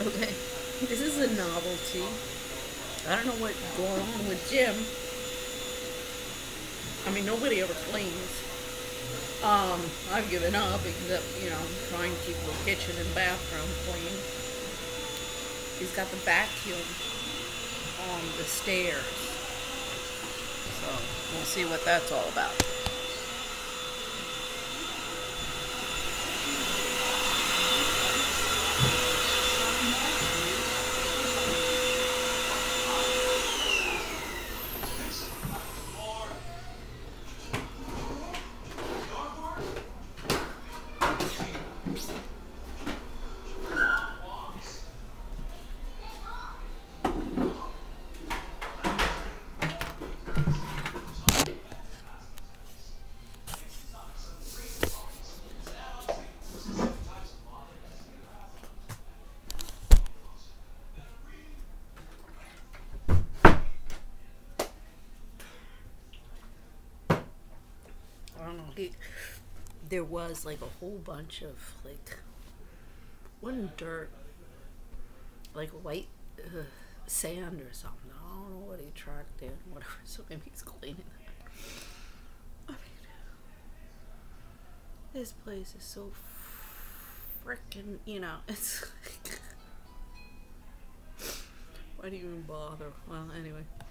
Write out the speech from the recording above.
Okay, this is a novelty. I don't know what's going on with Jim. I mean, nobody ever cleans. I've given up except, trying to keep the kitchen and bathroom clean. He's got the vacuum on the stairs. So we'll see what that's all about. I don't know. There was like a whole bunch of like, wasn't dirt, like white sand or something. I don't know what he tracked in, whatever. So maybe he's cleaning that. I mean, this place is so freaking, it's like, why do you even bother? Well, anyway.